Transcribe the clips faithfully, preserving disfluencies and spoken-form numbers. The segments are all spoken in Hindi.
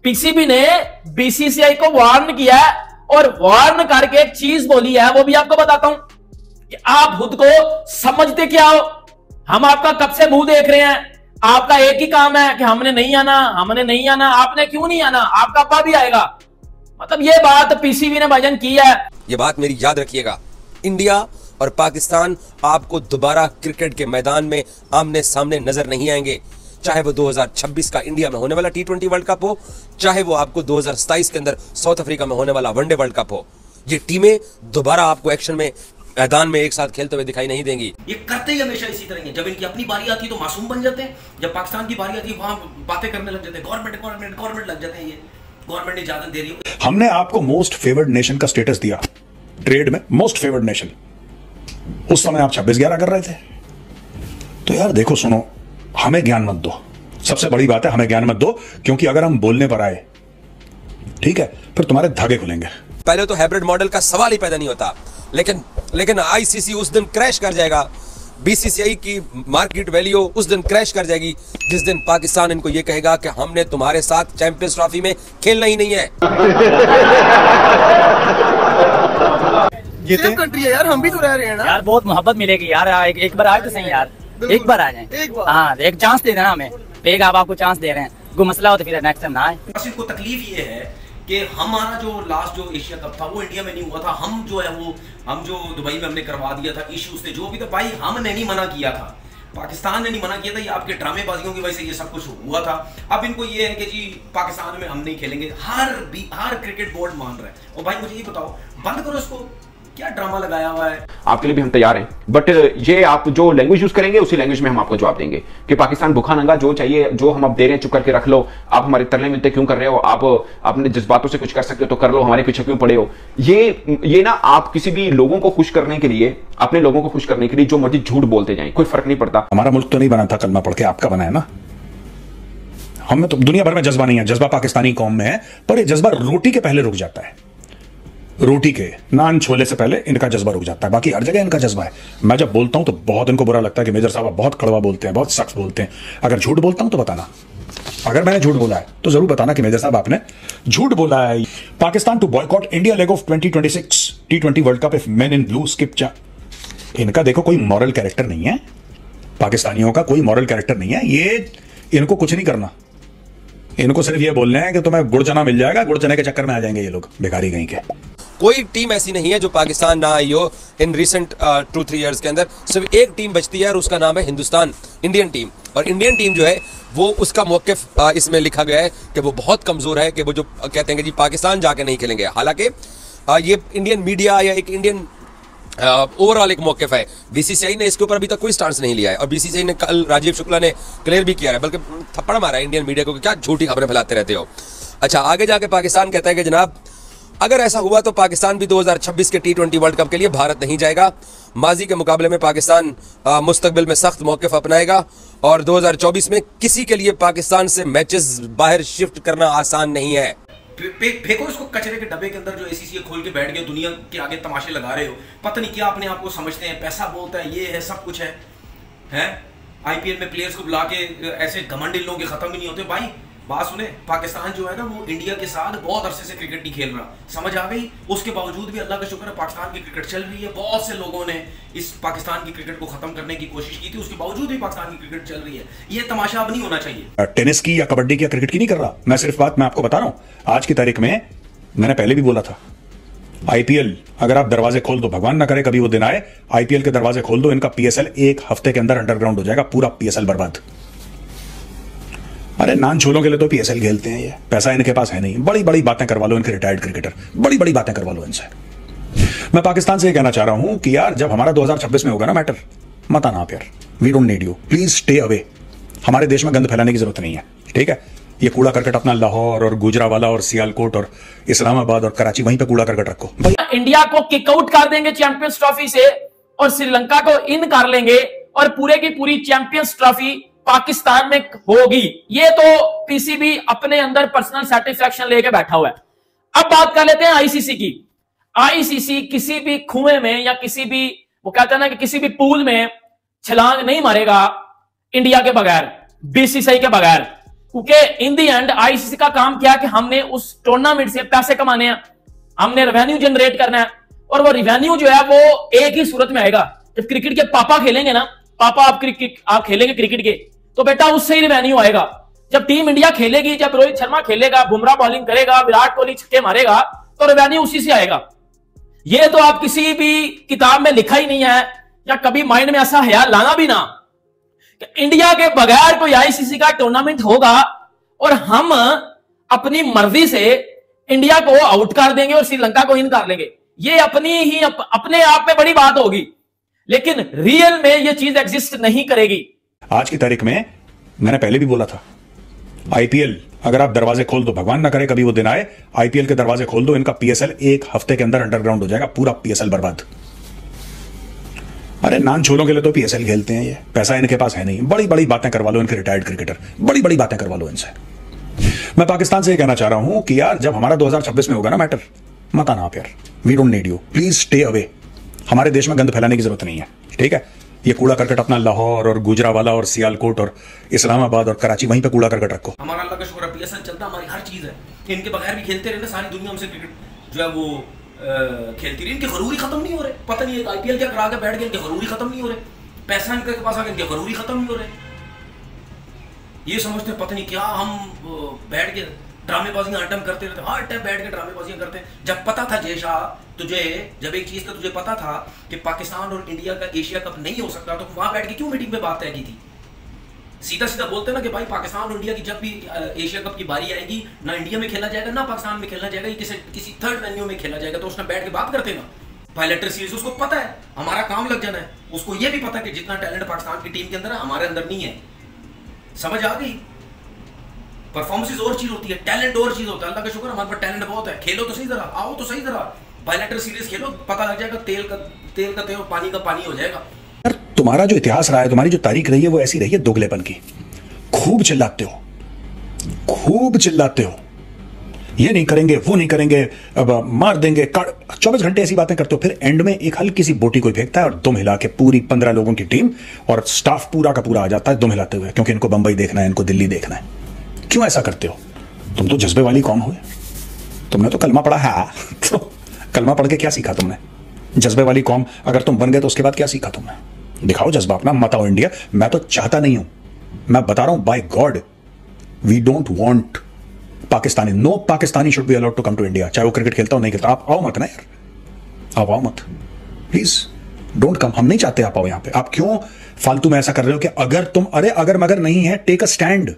पीसीबी ने बीसीसीआई को वार्न किया है और वार्न करके एक चीज बोली है, वो भी आपको बताता हूं कि आप खुद को समझते क्या हो। हम आपका कब से मुंह देख रहे हैं, आपका एक ही काम है कि हमने नहीं आना, हमने नहीं आना। आपने क्यों नहीं आना, आपका अब्बा भी आएगा। मतलब ये बात पीसीबी ने भाईजान की है। ये बात मेरी याद रखिएगा, इंडिया और पाकिस्तान आपको दोबारा क्रिकेट के मैदान में आमने सामने नजर नहीं आएंगे, चाहे वो दो हज़ार छब्बीस का इंडिया में होने वाला टी ट्वेंटी वर्ल्ड कप हो, चाहे वो आपको दो हज़ार सताईस के अंदर साउथ अफ्रीका में होने वाला वनडे वर्ल्ड कप हो। ये टीमें दोबारा आपको एक्शन में मैदान में एक साथ खेलते हुए दिखाई नहीं देंगी। ये करते ही हमेशा इसी तरह है। जब इनकी अपनी बारी आती है तो मासूम बन जाते हैं, जब पाकिस्तान की बारी आती है वहां बातें करने लग जाते हैं, गवर्नमेंट गवर्नमेंट गवर्नमेंट लग जाते हैं। ये गवर्नमेंट इजाजत दे रही है। हमने आपको मोस्ट फेवर्ड नेशन का स्टेटस दिया ट्रेड में, मोस्ट फेवर्ड नेशन। उस समय आप छब्बीस ग्यारह कर रहे थे। तो यार देखो, सुनो, हमें ज्ञान मत दो। सबसे बड़ी बात है, हमें ज्ञान मत दो, क्योंकि अगर हम बोलने पर आए, ठीक है, फिर तुम्हारे धागे खुलेंगे। पहले तो हाइब्रिड मॉडल का सवाल ही पैदा नहीं होता, लेकिन लेकिन आईसीसी उस दिन क्रैश कर जाएगा, बीसीसीआई की मार्केट वैल्यू उस दिन क्रैश कर जाएगी जिस दिन पाकिस्तान इनको ये कहेगा कि हमने तुम्हारे साथ चैंपियंस ट्रॉफी में खेलना ही नहीं है। ये कंट्री है यार, हम भी तो रह रहे हैं ना यार। बहुत मोहब्बत मिलेगी यार। एक, एक बार आए तो सही यार, एक बार आ जाए। हाँ, एक चांस दे देना हमें। पेग आप आपको चांस दे रहे हैं, कोई मसला हो तो फिर नेक्स्ट टाइम ना आए। बस इनको तकलीफ ये है कि हमारा जो लास्ट जो एशिया कप था वो इंडिया में नहीं हुआ था। हम जो है वो हम जो दुबई में हमने करवा दिया था, इश्यूज थे जो भी था भाई, हमने नहीं मना किया था, पाकिस्तान ने नहीं मना किया था। ये आपके ड्रामेबाजियों की वजह से ये सब कुछ हुआ था। अब इनको ये है कि जी पाकिस्तान में हम नहीं खेलेंगे। हर भी हर क्रिकेट बोर्ड मान रहा है। और भाई मुझे ये बताओ, बंद करो इसको, क्या ड्रामा लगाया हुआ है। आपके लिए भी हम तैयार हैं, बट ये आप जो लैंग्वेज यूज करेंगे उसी लैंग्वेज में हम आपको जवाब देंगे कि पाकिस्तान भूखा नंगा, जो चाहिए जो हम अब दे रहे हैं चुप करके रख लो। आप हमारे तरले मिलते क्यों कर रहे हो, आप अपने जज्बातों से कुछ कर सकते हो तो कर लो, हमारे पीछे क्यों पड़े हो। ये ये ना आप किसी भी लोगों को खुश करने के लिए, अपने लोगों को खुश करने के लिए जो मर्जी झूठ बोलते जाएं, कोई फर्क नहीं पड़ता। हमारा मुल्क तो नहीं बना था कलमा पढ़ के, आपका बना है ना। हमें तो दुनिया भर में जज्बा नहीं है, जज्बा पाकिस्तानी कौम में है, पर यह जज्बा रोटी के पहले रुक जाता है। रोटी के नान छोले से पहले इनका जज्बा रुक जाता है, बाकी हर जगह इनका जज्बा है। मैं जब बोलता हूं तो बहुत इनको बुरा लगता है कि मेजर साहब बहुत कड़वा बोलते हैं, बहुत सख्त बोलते हैं। अगर झूठ बोलता हूं तो बताना, अगर मैंने झूठ बोला है तो जरूर बताना कि मेजर साहब आपने झूठ बोला है। Pakistan to boycott India leg of twenty twenty six T twenty world cup if men in blue skip चा। इनका देखो कोई मॉरल कैरेक्टर नहीं है, पाकिस्तानियों का कोई मॉरल कैरेक्टर नहीं है। ये इनको कुछ नहीं करना, इनको सिर्फ ये बोलना है कि तुम्हें गुड़ चना मिल जाएगा, गुड़ चने के चक्कर में आ जाएंगे ये लोग बेकारी कहीं के। कोई टीम ऐसी नहीं है जो पाकिस्तान ना आई हो in recent two three years के अंदर। सिर्फ एक टीम बचती है और उसका नाम है हिंदुस्तान, इंडियन टीम। और इंडियन टीम जो है वो उसका मौक़िफ़ uh, इसमें लिखा गया है कि वो बहुत कमज़ोर है, कि वो जो कहते हैं कि जी पाकिस्तान जाके नहीं खेलेंगे। हालांकि uh, ये इंडियन मीडिया या एक इंडियन ओवरऑल uh, एक मौक़िफ़ है। बीसीसीआई ने इसके ऊपर अभी तक कोई स्टांस नहीं लिया है और बीसीसीआई ने कल राजीव शुक्ला ने क्लियर भी किया है, बल्कि थप्पड़ मारा है इंडियन मीडिया को कि क्या झूठी खबरें फैलाते रहते हो। अच्छा, आगे जाके पाकिस्तान कहता है कि जनाब अगर ऐसा हुआ तो पाकिस्तान भी दो हज़ार छब्बीस के टी ट्वेंटी वर्ल्ड कप के लिए भारत नहीं जाएगा। माजी के मुकाबले में पाकिस्तान मुस्तकबिल में सख्त मौक़िफ़ अपनाएगा और दो हज़ार चौबीस में किसी के लिए पाकिस्तान से मैचेस बाहर शिफ्ट करना आसान नहीं है। फेंको इसको कचरे के डब्बे के अंदर जो एसीसी खोल के बैठ गए, दुनिया के आगे तमाशे लगा रहे हो। पता नहीं क्या अपने आप को समझते हैं, पैसा बोलता है, ये है, सब कुछ है, हैं? आईपीएल में प्लेयर्स को बुला के ऐसे घमंड इन लोगों के खत्म ही नहीं होते। भाई बात सुने, पाकिस्तान जो है ना वो इंडिया के साथ बहुत अरसे से क्रिकेट नहीं खेल रहा, समझ आ गई। उसके बावजूद भी अल्लाह का शुक्र है पाकिस्तान की क्रिकेट चल रही है। बहुत से लोगों ने इस पाकिस्तान की क्रिकेट को खत्म करने की कोशिश की थी, उसके बावजूद भी पाकिस्तान की क्रिकेट चल रही है। ये तमाशा अब नहीं होना चाहिए। टेनिस की या कबड्डी की या क्रिकेट की नहीं कर रहा मैं, सिर्फ बात मैं आपको बता रहा हूं। आज की तारीख में, मैंने पहले भी बोला था, आईपीएल अगर आप दरवाजे खोल दो, भगवान ना करे कभी वो दिन आए, आईपीएल के दरवाजे खोल दो, इनका पीएसएल एक हफ्ते के अंदर अंडरग्राउंड हो जाएगा, पूरा पीएसएल बर्बाद। अरे नान छोलों के लिए तो पीएसएल खेलते हैं, ये पैसा इनके पास है नहीं। बड़ी बड़ी बातें करवा लो इनके रिटायर्ड क्रिकेटर, बड़ी बड़ी बातें करवा लो इनसे। मैं पाकिस्तान से ये कहना चाह रहा हूं कि यार जब हमारा दो हज़ार छब्बीस में होगा ना मैटर, मत आना आप यार, we don't need you, please stay away. हमारे देश में गंद फैलाने की जरूरत नहीं है, ठीक है। ये कूड़ा करकट अपना लाहौर और गुजरावाला और सियालकोट और इस्लामाबाद और कराची, वहीं पे कूड़ा करकट रखो। इंडिया को किकआउट कर देंगे चैंपियंस ट्रॉफी से और श्रीलंका को इन कर लेंगे और पूरे की पूरी चैंपियंस ट्रॉफी पाकिस्तान में होगी। ये तो पीसीबी अपने अंदर पर्सनल सेटिस्फैक्शन लेके बैठा हुआ है। अब बात कर लेते हैं आईसीसी की। आईसीसी किसी भी कुएं में या किसी भी, वो कहते हैं ना कि किसी भी पूल में छलांग नहीं मारेगा इंडिया के बगैर, बीसीसीआई के बगैर। क्योंकि इन दी एंड आईसीसी का काम क्या है कि हमने उस टूर्नामेंट से पैसे कमाने हैं, हमने रेवेन्यू जनरेट करना है, और वो रेवेन्यू जो है वो एक ही सूरत में आएगा। जब क्रिकेट के पापा खेलेंगे ना, पापा आप क्रिकेट आप खेलेंगे क्रिकेट के, तो बेटा उससे ही रेवेन्यू आएगा। जब टीम इंडिया खेलेगी, जब रोहित शर्मा खेलेगा, बुमराह बॉलिंग करेगा, विराट कोहली छक्के मारेगा, तो रेवेन्यू उसी से आएगा। ये तो आप किसी भी किताब में लिखा ही नहीं है, या कभी माइंड में ऐसा ख्याल लाना भी ना कि इंडिया के बगैर कोई आईसीसी का टूर्नामेंट होगा और हम अपनी मर्जी से इंडिया को आउट कर देंगे और श्रीलंका को इन कर लेंगे। ये अपनी ही अप, अपने आप में बड़ी बात होगी, लेकिन रियल में ये चीज एग्जिस्ट नहीं करेगी। आज की तारीख में मैंने पहले भी बोला था, आईपीएल अगर आप दरवाजे खोल दो, भगवान ना करे कभी वो दिन आए, आईपीएल के दरवाजे खोल दो, इनका पीएसएल एक हफ्ते के अंदर अंडरग्राउंड हो जाएगा, पूरा पीएसएल बर्बाद। अरे नान छोलों के लिए तो पीएसएल खेलते हैं, ये पैसा इनके पास है नहीं। बड़ी बड़ी बातें करवा लो इनके रिटायर्ड क्रिकेटर, बड़ी बड़ी बातें करवा लो इनसे। मैं पाकिस्तान से ये कहना चाह रहा हूं कि यार जब हमारा दो हज़ार छब्बीस में होगा ना मैटर, मत आना आप यार, we don't need you, please stay away. हमारे देश में गंद फैलाने की जरूरत नहीं है, ठीक है? ये कूड़ा करकट अपना लाहौर और गुजरावाला और सियालकोट और इस्लामाबाद और कराची, वहीं पे कूड़ा करकट रखो। हमारा अल्लाह का शुक्र है पीएसएल चलता, हमारी हर चीज है, इनके बगैर भी खेलते रहते, सारी दुनिया हमसे क्रिकेट जो है वो खेलती रही, इनके गरूरी खत्म नहीं हो रहे। पता नहीं है आईपीएल क्या करा के बैठ गए, इनके गरूरी खत्म नहीं हो रहे, पैसा इनके पास आ गया, इनके गरूरी खत्म नहीं हो रहे। ये समझते पता नहीं क्या हम बैठ के ड्रामेबाजियां आइटम करते रहते, हर टाइम बैठ के ड्रामेबाजियां करते हैं। जब पता था जय शाह तुझे, जब एक चीज का तुझे पता था कि पाकिस्तान और इंडिया का एशिया कप नहीं हो सकता, तो वहां बैठ के क्यों मीटिंग में बात तय की थी? सीधा सीधा बोलते ना कि भाई पाकिस्तान और इंडिया की जब भी एशिया कप की बारी आएगी, ना इंडिया में खेला जाएगा ना पाकिस्तान में खेला जाएगा, ये किसी किसी थर्ड वेन्यू में खेला जाएगा, तो उसने बैठ के बात करते ना। बायलैटरल सीरीज, उसको पता है हमारा काम लग जाना है, उसको ये भी पता है कि जितना टैलेंट पाकिस्तान की टीम के अंदर है हमारे अंदर नहीं है। समझ आ गई? परफॉर्मेंस और चीज होती है, टैलेंट और चीज होता है। अल्लाह का शुक्र हमारे पास टैलेंट बहुत है, खेलो तो सही जरा, आओ तो सही जरा, बायलैटरल सीरीज खेलो, पता लग जाएगा तेल का तेल का तेल, पानी का पानी हो जाएगा। यार तुम्हारा जो इतिहास रहा है, तुम्हारी जो तारीख रही है, वो ऐसी रही है दोगलेपन की। खूब चिल्लाते हो, खूब चिल्लाते हो, ये नहीं करेंगे, वो नहीं करेंगे, अब मार देंगे, चौबीस घंटे ऐसी बातें करते हो, फिर एंड में एक हल्की सी बोटी कोई फेंकता है और दुम हिला के पूरी पंद्रह लोगों की टीम और स्टाफ पूरा का पूरा आ जाता है दुम हिलाते हुए, क्योंकि इनको बंबई देखना है, इनको दिल्ली देखना है। क्यों ऐसा करते हो? तुम तो जज्बे वाली कौम हुए, तुमने तो कलमा पढ़ा है, तो कलमा पढ़ के क्या सीखा तुमने? जज्बे वाली कौम अगर तुम बन गए तो उसके बाद क्या सीखा तुमने? दिखाओ जज्बा अपना, मत आओ इंडिया। मैं तो चाहता नहीं हूं, मैं बता रहा हूं, by God we don't want Pakistani, no Pakistani should be allowed to come to India, चाहे वो क्रिकेट खेलता हो नहीं खेलता। आप आओ मत ना यार, आप आओ मत, प्लीज डोंट कम। हम नहीं चाहते आप आओ यहां पे। आप क्यों फालतू में ऐसा कर रहे हो कि अगर तुम, अरे अगर मगर नहीं है, टेक अ स्टैंड।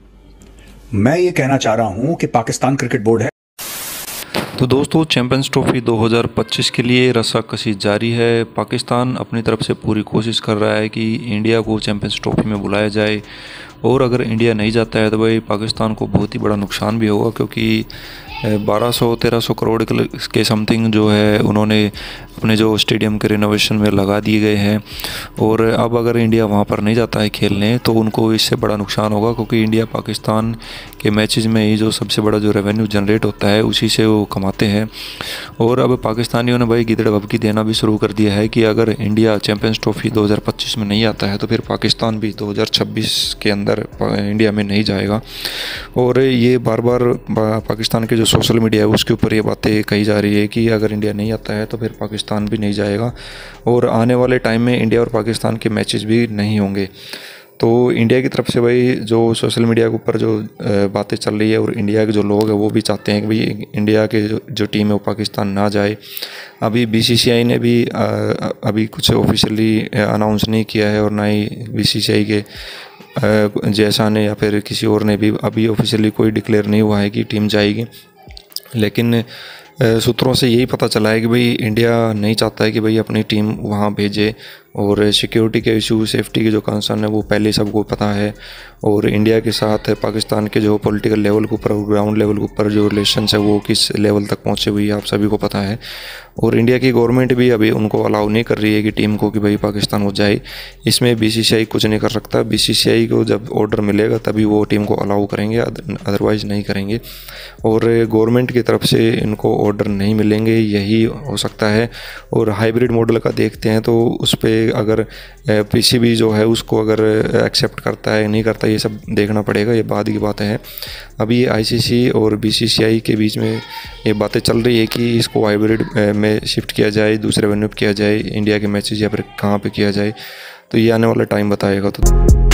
मैं ये कहना चाह रहा हूं कि पाकिस्तान क्रिकेट बोर्ड है। तो दोस्तों, चैंपियंस ट्रॉफी दो हज़ार पच्चीस के लिए रस्साकशी जारी है। पाकिस्तान अपनी तरफ से पूरी कोशिश कर रहा है कि इंडिया को चैंपियंस ट्रॉफी में बुलाया जाए, और अगर इंडिया नहीं जाता है तो भाई पाकिस्तान को बहुत ही बड़ा नुकसान भी होगा, क्योंकि बारह सौ तेरह सौ करोड़ के समथिंग जो है उन्होंने अपने जो स्टेडियम के रिनोवेशन में लगा दिए गए हैं। और अब अगर इंडिया वहाँ पर नहीं जाता है खेलने तो उनको इससे बड़ा नुकसान होगा, क्योंकि इंडिया पाकिस्तान के मैचेस में ही जो सबसे बड़ा जो रेवेन्यू जनरेट होता है उसी से वो कमाते हैं। और अब पाकिस्तानियों ने भाई गिदड़ भभकी देना भी शुरू कर दिया है कि अगर इंडिया चैंपियंस ट्रॉफी दो हज़ार पच्चीस में नहीं आता है तो फिर पाकिस्तान भी दो हज़ार छब्बीस के अंदर इंडिया में नहीं जाएगा। और ये बार बार पाकिस्तान के जो सोशल मीडिया है उसके ऊपर ये बातें कही जा रही है कि अगर इंडिया नहीं आता है तो फिर पाकिस्तान भी नहीं जाएगा, और आने वाले टाइम में इंडिया और पाकिस्तान के मैचेस भी नहीं होंगे। तो इंडिया की तरफ से भाई जो सोशल मीडिया के ऊपर जो बातें चल रही है, और इंडिया के जो लोग हैं वो भी चाहते हैं कि भाई इंडिया के जो, जो टीम है वो पाकिस्तान ना जाए। अभी बीसीसीआई ने भी अभी कुछ ऑफिशियली अनाउंस नहीं किया है, और ना ही बीसीसीआई के जैसा ने या फिर किसी और ने भी अभी ऑफिशियली कोई डिक्लेयर नहीं हुआ है कि टीम जाएगी। लेकिन सूत्रों से यही पता चला है कि भाई इंडिया नहीं चाहता है कि भाई अपनी टीम वहाँ भेजे, और सिक्योरिटी के इशू, सेफ्टी के जो कंसर्न है वो पहले सबको पता है। और इंडिया के साथ पाकिस्तान के जो पॉलिटिकल लेवल के ऊपर, ग्राउंड लेवल के ऊपर जो रिलेशंस है वो किस लेवल तक पहुँचे हुई आप सभी को पता है। और इंडिया की गवर्नमेंट भी अभी उनको अलाउ नहीं कर रही है कि टीम को कि भाई पाकिस्तान हो जाए। इसमें बीसीसीआई कुछ नहीं कर सकता, बीसीसीआई को जब ऑर्डर मिलेगा तभी वो टीम को अलाउ करेंगे, अदरवाइज़ नहीं करेंगे। और गवर्नमेंट की तरफ से इनको ऑर्डर नहीं मिलेंगे, यही हो सकता है। और हाइब्रिड मॉडल का देखते हैं तो उस पर ये अगर पीसीबी जो है उसको अगर एक्सेप्ट करता है नहीं करता, ये सब देखना पड़ेगा, ये बाद की बातें हैं। अभी आईसीसी और बीसीसीआई के बीच में ये बातें चल रही है कि इसको हाइब्रिड में शिफ्ट किया जाए, दूसरे वेन्यू पे किया जाए, इंडिया के मैचेस या फिर कहाँ पे किया जाए, तो ये आने वाला टाइम बताएगा। तो